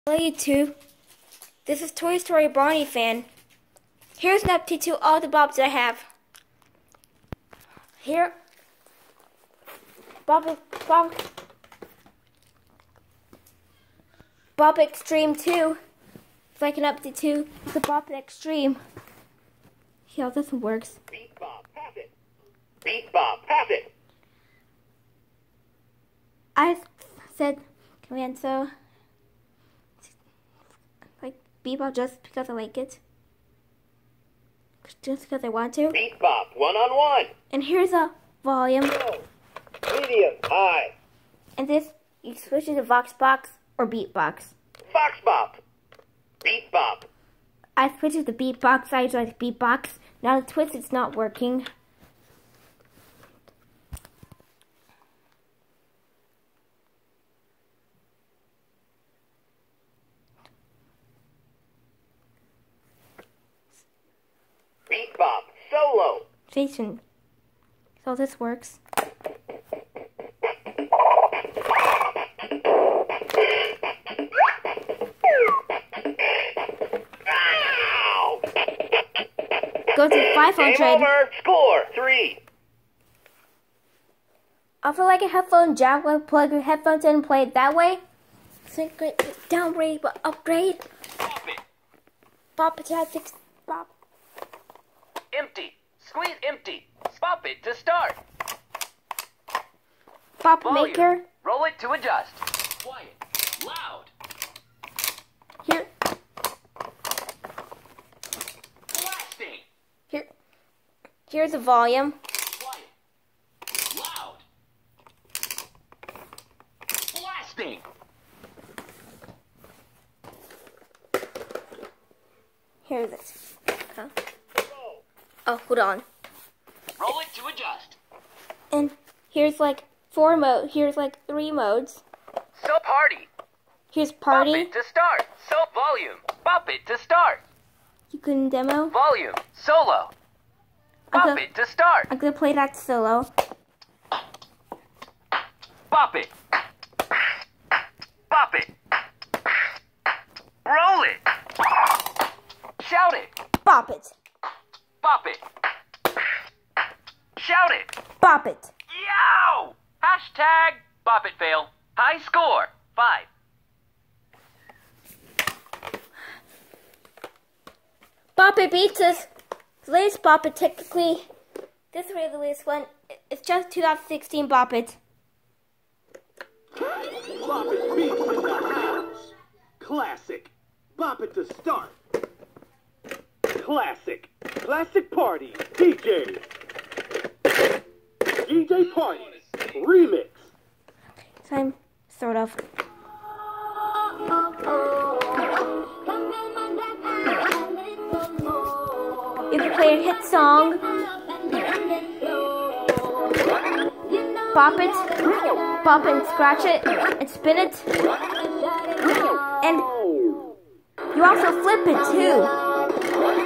Hello YouTube, this is Toy Story Barney fan. Here's an update to all the Bobs I have. Here, Bob Extreme 2. It's like an update to the Bob Extreme. See how this one works. Beat Bob, pass it. Beat Bob, pass it. I said command so. Bebop just because I like it. Just because I want to. Beat Bob, one-on-one. And here's a volume. Low, medium, high. And this, you switch it to Voxbox or Beatbox. Fox Bob. Beat Bob. I switched it to Beatbox, I like Beatbox. Now the twist, it's not working. Beat Bob, solo. Jason. So this works. Ow! Go to 500. Game over. Score 3. I feel like a headphone jack would plug your headphones in and play it that way. Secret downgrade but upgrade. Pop it. Bop it has 6 bop. Empty. Squeeze empty. Pop it to start. Bop Volume. maker. Roll it to adjust. Quiet. Loud. Here. Blasting. Here's the volume. Quiet. Loud. Blasting. Here's this. Huh? Go. Oh, hold on. Roll it to adjust. And here's like 4 modes. Here's like 3 modes. So party. Here's Pop party. it to start. So volume. Pop it to start. You can demo. Volume. Solo. Pop Okay. it to start. I'm gonna play that solo. Pop it. Pop it. Roll it. Shout it. Bop it. Pop it. Shout it. Bop it. Yow! Hashtag Bop it fail. High score 5. Bop it beats us. The latest Bop it technically. This is really the latest one. It's just 2016 Bop it. Bop it beats in the house. Classic. Bop it to start. Classic. Classic party. DJ. DJ party. Remix. So I'm sort of. You can play a hit song. Bop it and scratch it and spin it. And you also flip it too.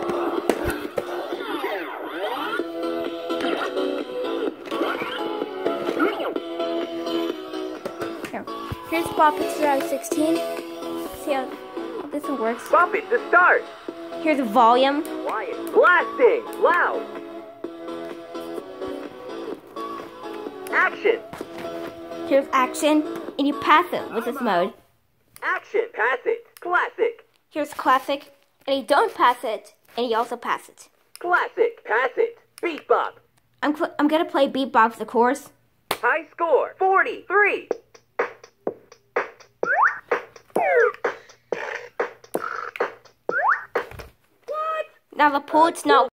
Here's Bop it 2016. See how this one works. Pop it to start. Here's the volume. Quiet. Blasting. Loud. Action. Here's action, and you pass it with this mode. Action. Pass it. Classic. Here's classic, and you don't pass it, and you also pass it. Classic. Pass it. Beat Bob. I'm gonna play beatbox, of course. High score 43. Now the pool, it's not